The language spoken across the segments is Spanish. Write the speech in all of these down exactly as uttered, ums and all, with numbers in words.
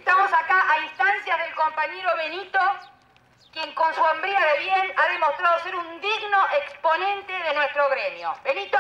Estamos acá a instancias del compañero Benito, quien con su hombría de bien ha demostrado ser un digno exponente de nuestro gremio. Benito.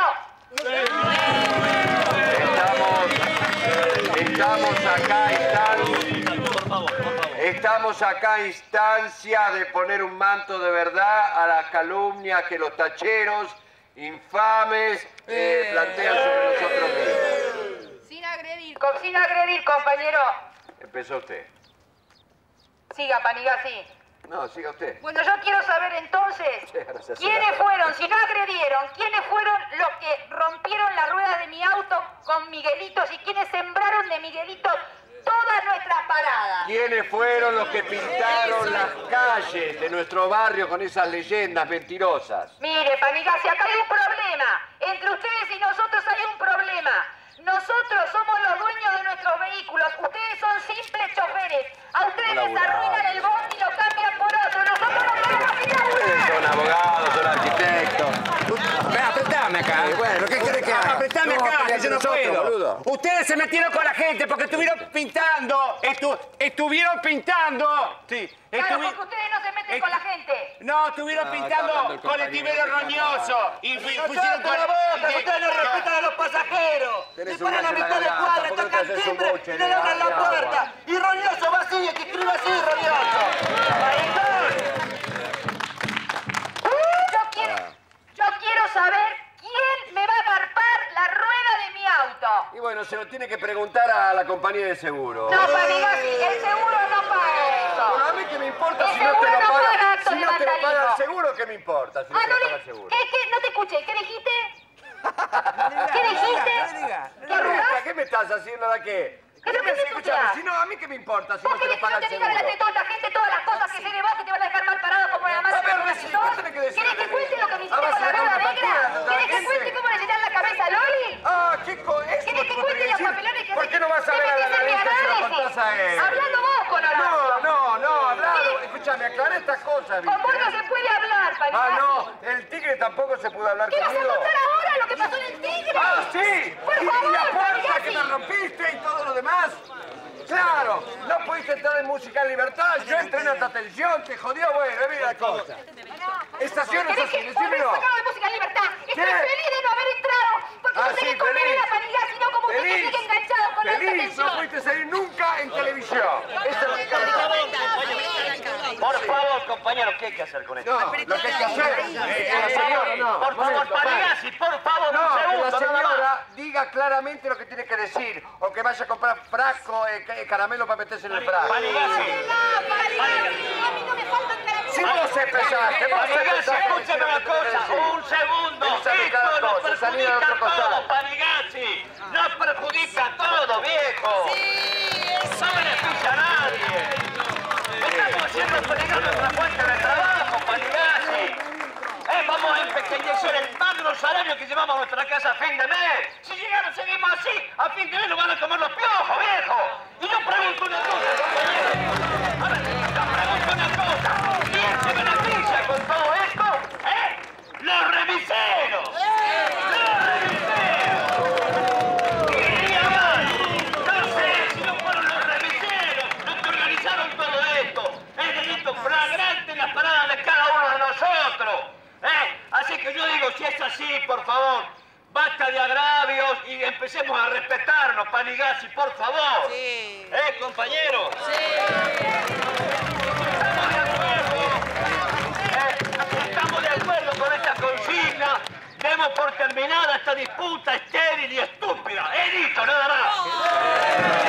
Estamos, estamos acá a instancia, por favor, por favor. Estamos acá a instancia de poner un manto de verdad a las calumnias que los tacheros infames eh, plantean sobre nosotros mismos. Sin agredir, sin agredir, compañero. Empezó usted. Siga, Panigasi. No, siga usted. Bueno, yo quiero saber entonces, ¿quiénes fueron, si no agredieron, quiénes fueron los que rompieron las ruedas de mi auto con Miguelitos y quiénes sembraron de Miguelitos todas nuestras paradas? ¿Quiénes fueron los que pintaron las calles de nuestro barrio con esas leyendas mentirosas? Mire, Panigasi, acá hay un problema. Entre ustedes y nosotros hay un problema. Nosotros somos los dueños de nuestros vehículos. Ustedes son simples choferes. A ustedes les arruinan el bondi y lo cambian por otro. Nosotros no queremos ir a Ustedes son abogados, son arquitectos. Apretame acá. Bueno, ¿qué quiere que haga? Apretame No, acá, que yo no nosotros, puedo. boludo. Ustedes se metieron con la gente porque estuvieron pintando. Estu estuvieron pintando. Sí. Claro, estuvi- porque ustedes no se meten est- con la gente. No, estuvieron No, pintando está hablando el colectivero compañero. roñoso. Y fu- pusieron ¡Cállate la boca! que Ustedes no respetan a los pasajeros. Tenés Le un paran a gallo en la mitad de garganta, cuadra, ¿por qué no te tocan haces un timbre buche y de le abran la agua? puerta. Y Roñoso va así, que escribe así, Roñoso. Yo quiero, yo quiero saber quién me va a garpar la rueda de mi auto. Y bueno, se lo tiene que preguntar a la compañía de seguro. No, Panigasi, el seguro no paga Bueno, a eso. mí qué me importa El si no te seguro lo no paga. paga actos Si de no te lo paga el vandalismo. seguro, ¿qué me importa si no Ah, te no lo le... paga el seguro? ¿Qué, qué? No te escuché. ¿Qué dijiste? ¿Qué No dijiste? diga, ¿Qué ¿Qué, arrugás? ¿Qué me estás haciendo de qué? ¿Qué ¿Qué me me haces escuchando? escuchar? Si no, a mí qué me importa si ¿Vos no te querés lo que paga yo el te diga seguro? delante de toda esta gente todas las cosas que sé de vos que te van a dejar mal parado como la madre A ver, de decí, sos? ¿qué tenés que decir? ¿Querés que cuente lo que me hiciste Ahora con la se le rueda toma negra? partida, ¿Querés que gente. cuente cómo le llenan la cabeza a Loli? Ah, ¿qué co... ¿Eso ¿Querés que es lo cuente que los decir? papelones que ¿Por qué no vas a te ver a la metes en mi revista y se lo análisis? contás a él? Hablando vos con Horacio. No, no, no, hablalo. Escúchame, aclará estas cosas, Con vos no ¿viste? se puede hablar, Panigasi. Ah, no, el tigre tampoco se pudo hablar ¿Qué vas a conmigo. contar ahora lo que pasó en el Tigre? ¡Ah, sí! Por y, favor, y la puerta Panigasi. que me rompiste y todo lo demás. Claro, no pudiste entrar en Música en Libertad, yo entré en Alta Tensión, te jodió, bueno, mira la cosa. Estaciones ¿Querés así, que decímelo. volvés sacado de Música en Libertad? Estoy ¿Qué? feliz de no haber entrado, porque Ah, no sí, tenés que convenir feliz. a Panigasi, no como usted que Feliz. sigue enganchado con Alta Feliz, no Tensión. pudiste salir nunca en televisión. Eso es lo que Por favor, compañero, ¿qué hay que hacer con esto? No, lo que hay que hacer es que la señora, no. Por favor, momento, Panigasi, por favor, No, un que la segundo, nada más. señora diga claramente lo que tiene que decir. O que vaya a comprar frasco, eh, ca- caramelo para meterse en el frasco. Panigasi, No, Panigasi, a mí no me faltan caramelos. Si vos empezaste, vos Panigasi, empezaste. escúchame una cosa, un segundo. Vení, salí cada Esto nos cosa, salí al perjudica otro a costado. todos, Panigasi. Nos perjudica a todos, viejo. No beneficia a nadie. Estamos haciendo peligro nuestra fuente de trabajo, Panigasi. Eh, vamos a empequeñecer el magro salario que llevamos a nuestra casa a fin de mes. Si llegaron, seguimos así, a fin de mes nos van a comer los piojos, viejo. Y yo pregunto una cosa, compañero. A ver, yo pregunto una cosa. ¿Quién se beneficia con todo esto? ¿Eh? ¡Los remiseros! ¡Los remiseros! Y diría más, no sé si no fueron los remiseros los que organizaron todo esto. Es delito flagrante en las paradas de cada uno de nosotros. ¿Eh? Así que yo digo, si es así, por favor, basta de agravios y empecemos a respetarnos, Panigasi, por favor. Sí. ¿Eh, compañeros? Estamos de acuerdo. ¿Eh? Estamos de acuerdo con esta consigna. Demos por terminada esta disputa estéril y estúpida. He dicho, nada más.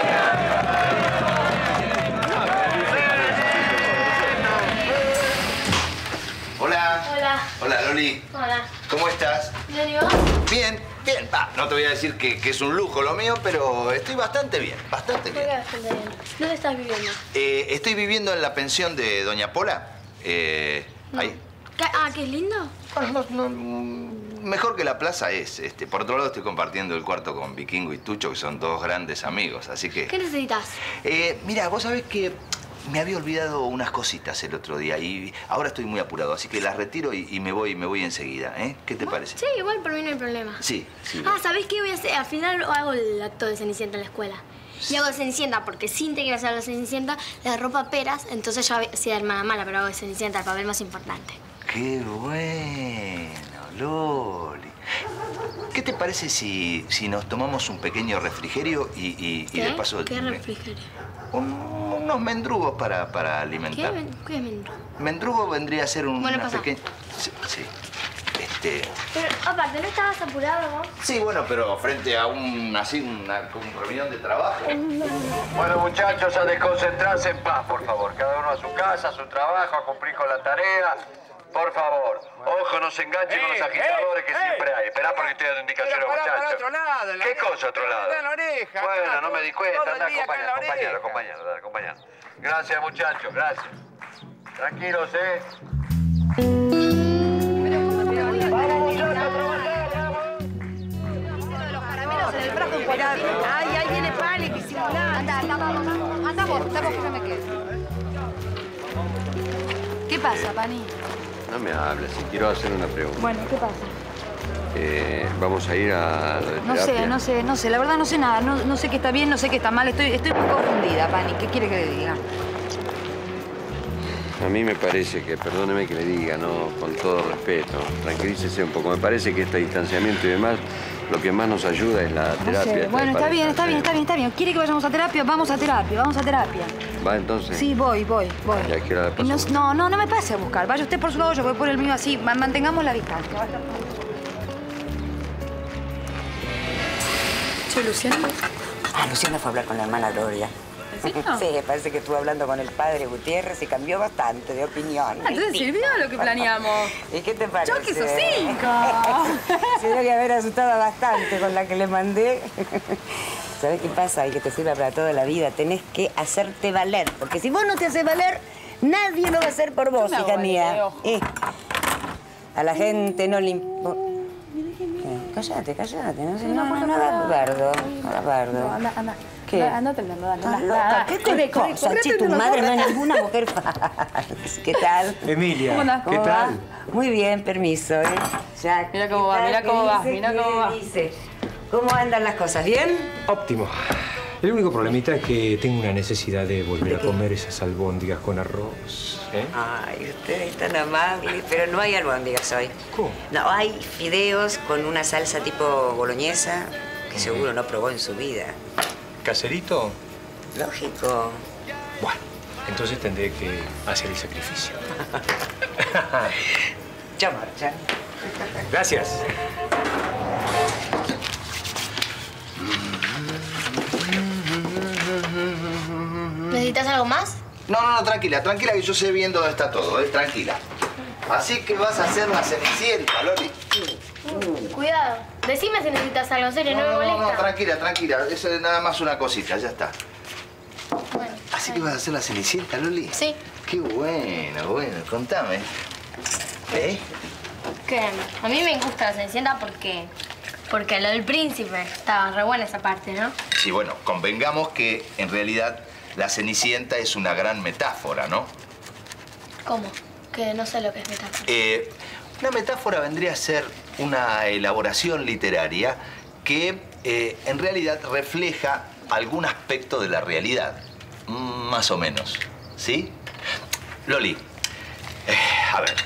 Hola. Hola. Hola, Loli. Hola. ¿Cómo estás? ¿Bien y vos? Bien, bien. Va, no te voy a decir que, que es un lujo lo mío, pero estoy bastante bien, bastante ¿Por qué bien. bastante bien? ¿Dónde estás viviendo? Eh, estoy viviendo en la pensión de Doña Pola. Eh, ahí. ¿Qué- Ah, ¿qué es lindo? Bueno, no- no, mejor que la plaza es. Este, por otro lado, estoy compartiendo el cuarto con Vikingo y Tucho, que son dos grandes amigos, así que... ¿Qué necesitas? Eh, mira, vos sabés que me había olvidado unas cositas el otro día y ahora estoy muy apurado, así que las retiro y, y me voy me voy enseguida, ¿eh? ¿Qué te parece? Sí, igual por mí no hay problema. Sí, sí. Ah, ¿sabés qué voy a hacer? Al final hago el acto de Cenicienta en la escuela. Y hago de Cenicienta, porque Cintia quiere hacer la Cenicienta, le ropa peras, entonces yo hacía de hermana mala, pero hago de Cenicienta, el papel más importante. ¡Qué bueno, Loli! ¿Qué te parece si, si nos tomamos un pequeño refrigerio y, y, y de paso... ¿Qué refrigerio? Un, unos mendrugos para, para alimentar. ¿Qué, ¿Qué es mendrugo? Mendrugo vendría a ser un, Bueno, una pasa. pequeña... Sí, sí. Este... Pero, aparte, ¿no estabas apurado vos? Sí, bueno, pero frente a un, así, una, una reunión de trabajo. Bueno, muchachos, a desconcentrarse en paz, por favor. Cada uno a su casa, a su trabajo, a cumplir con la tarea. Por favor, ojo, no se enganchen con los Eh, agitadores que eh, siempre hay. Esperá eh, porque estoy dando indicaciones, pero pará, muchachos. para otro lado, en la ¿Qué oreja. cosa, otro lado? Está en la oreja, Bueno, acá, no me di cuenta. todo el Anda, día acá en la acompañalo, oreja. acompañalo, dale, acompañalo. Gracias, muchachos, gracias. Tranquilos, ¿eh? Ay, ahí viene Pánico y simulando. Anda, anda, vamos, vamos. Anda vos, anda vos que yo me quedo. ¿Qué pasa, Pani? No me hables, si quiero hacer una pregunta. Bueno, ¿qué pasa? Eh, ¿Vamos a ir a lo de No terapia? sé, no sé, no sé. La verdad no sé nada. No, no sé qué está bien, no sé qué está mal. Estoy, estoy muy confundida, Pani. ¿Qué quiere que le diga? A mí me parece que, perdóneme que le diga, no, con todo respeto, tranquilícese un poco. Me parece que este distanciamiento y demás, lo que más nos ayuda es la No terapia. sé. esta Bueno, de está pareja, bien, está ¿sí? bien, está bien, está bien. ¿Quiere que vayamos a terapia? Vamos a terapia, vamos a terapia. ¿Va entonces? Sí, voy, voy, voy. Ya, ¿qué hora le Y no, pasó? no, no, no me pase a buscar. Vaya usted por su lado, yo voy por el mío así. Ma- Mantengamos la distancia. Soy Luciana. Ah, Luciana fue a hablar con la hermana Gloria. ¿En serio? Sí, parece que estuvo hablando con el padre Gutiérrez y cambió bastante de opinión. Ah, entonces sirvió lo que planeamos. ¿Y qué te parece? Yo que sos cinco. Se debe haber asustado bastante con la que le mandé. ¿Sabés qué pasa? Y que te sirva para toda la vida. Tenés que hacerte valer. Porque si vos no te haces valer, nadie lo va a hacer por vos, Yo me hija hago mía. valer, ojo. Eh, a la gente no le importa. Cállate, cállate. No, no, no, no hagas bardo. No hagas bardo. Anda, anda. ¿Qué? Anda tentando, anda, ¿Estás anda. loca? anda. ¿Qué te Corre, corre, pasa, corre, che? Tu tentando, madre no corre. es ninguna mujer fácil. ¿Qué tal? Emilia, ¿Cómo andás? ¿qué ¿Cómo tal? va? Muy bien, permiso, ¿eh? Ya, Mira cómo ¿qué va, tal? mira ¿Qué cómo va, dice? mira ¿Qué cómo va. dice? ¿Cómo andan las cosas? ¿Bien? Óptimo. El único problemita es que tengo una necesidad de volver a comer esas albóndigas con arroz. ¿eh? Ay, usted es tan amable, pero no hay albóndigas hoy. ¿Cómo? No, hay fideos con una salsa tipo boloñesa que seguro no probó en su vida. ¿Caserito? Lógico. Bueno, entonces tendré que hacer el sacrificio. Ya marcha. Gracias. ¿Necesitas algo más? No, no, no, tranquila, tranquila que yo sé bien dónde está todo, ¿eh? Tranquila. Así que vas a hacer la cenicienta, Loli. Cuidado. Decime si necesitas algo, en serio, no, No, me no, molesta. no, tranquila, tranquila. Eso es nada más una cosita, ya está. Bueno, Así que vas a hacer la cenicienta, Loli. Sí. Qué bueno, bueno, contame. ¿Eh? Que a mí me gusta la Cenicienta porque... Porque lo del príncipe estaba re buena esa parte, ¿no? Sí, bueno, convengamos que en realidad la cenicienta es una gran metáfora, ¿no? ¿Cómo? Que no sé lo que es metáfora. Eh, una metáfora vendría a ser una elaboración literaria que eh, en realidad refleja algún aspecto de la realidad. Mm, Más o menos, ¿sí? Loli, eh, a ver.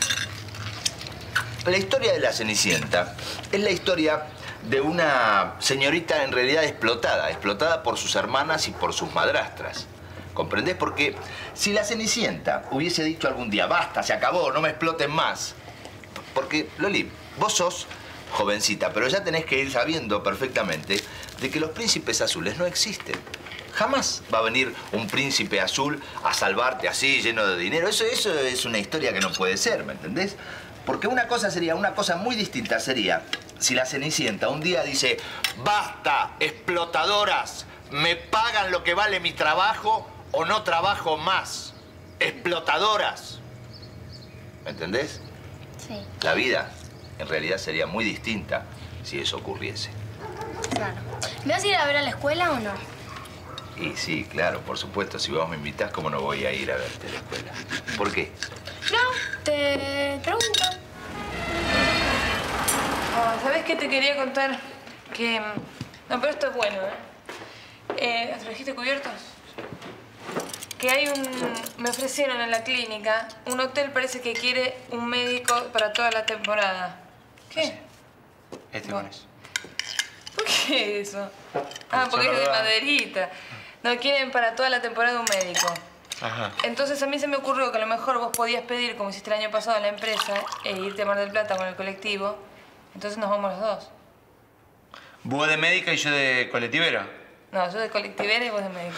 La historia de la Cenicienta es la historia de una señorita en realidad explotada, explotada por sus hermanas y por sus madrastras. ¿Comprendés? Porque si la Cenicienta hubiese dicho algún día, basta, se acabó, no me exploten más. Porque, Loli, vos sos jovencita, pero ya tenés que ir sabiendo perfectamente de que los príncipes azules no existen. Jamás va a venir un príncipe azul a salvarte así, lleno de dinero. Eso, eso es una historia que no puede ser, ¿me entendés? Porque una cosa sería, una cosa muy distinta sería si la Cenicienta un día dice, basta, explotadoras, me pagan lo que vale mi trabajo o no trabajo más. Explotadoras. ¿Me entendés? Sí, La vida en realidad sería muy distinta si eso ocurriese. claro. ¿Me vas a ir a ver a la escuela o no? Y sí, claro, por supuesto, si vos me invitás, ¿cómo no voy a ir a verte a la escuela? ¿Por qué? No, te pregunto. Oh, ¿sabés qué te quería contar? Que... No, pero esto es bueno, ¿eh? Eh, ¿trajiste cubiertos? Que hay un... Me ofrecieron en la clínica, un hotel parece que quiere un médico para toda la temporada. ¿Qué? Este Bueno. con eso. ¿Por qué eso? Ah, porque es de maderita. No, quieren para toda la temporada un médico. Ajá. Entonces a mí se me ocurrió que a lo mejor vos podías pedir, como hiciste el año pasado en la empresa, e irte a Mar del Plata con el colectivo. Entonces nos vamos los dos. ¿Vos de médica y yo de colectivero? No, yo de colectivera y vos de médico.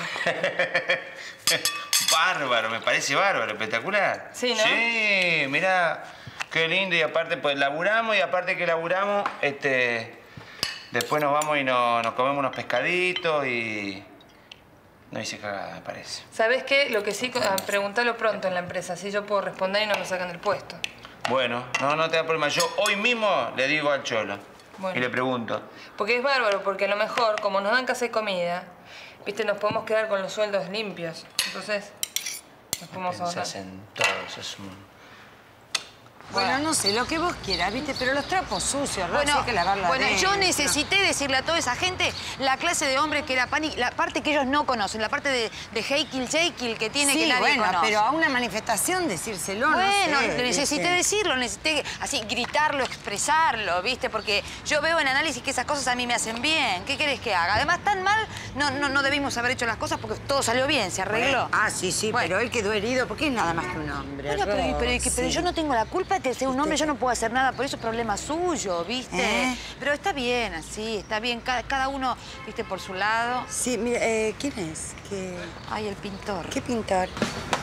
Bárbaro, me parece bárbaro, espectacular. Sí, ¿no? Sí, mirá, qué lindo. Y aparte, pues laburamos y aparte que laburamos, este... Después nos vamos y nos, nos comemos unos pescaditos y... No hice cagada, me parece. ¿Sabés qué? Lo que sí, ah, preguntalo pronto en la empresa, así yo puedo responder y no me sacan del puesto. Bueno, no, no te da problema. Yo hoy mismo le digo al Cholo Bueno. y le pregunto. Porque es bárbaro, porque a lo mejor, como nos dan casa y comida, viste, nos podemos quedar con los sueldos limpios. Entonces, nos podemos ahorrar. Pensás en todo, sos un... Bueno, no sé, lo que vos quieras, ¿viste? Pero los trapos sucios, Roxy, Bueno, hay que lavarlos bueno yo adentro. necesité decirle a toda esa gente la clase de hombre que era Pani, la parte que ellos no conocen, la parte de, de Heikil Jekyll que tiene Sí, que nadie bueno, conoce. pero a una manifestación decírselo, no Bueno, sé, necesité ¿viste? decirlo, necesité así gritarlo, expresarlo, ¿viste? Porque yo veo en análisis que esas cosas a mí me hacen bien. ¿Qué querés que haga? Además, tan mal no, no, no debimos haber hecho las cosas porque todo salió bien, se arregló. Ah, sí, sí, Bueno. pero él quedó herido porque es nada más que un hombre. Bueno, pero, pero, pero, pero Roxy. yo no tengo la culpa de ser un hombre, yo no puedo hacer nada, por eso es problema suyo, ¿viste? ¿Eh? Pero está bien así, está bien, cada, cada uno, ¿viste? Por su lado. Sí, mira, eh, ¿quién es? ¿Qué... Ay, el pintor. ¿Qué pintor?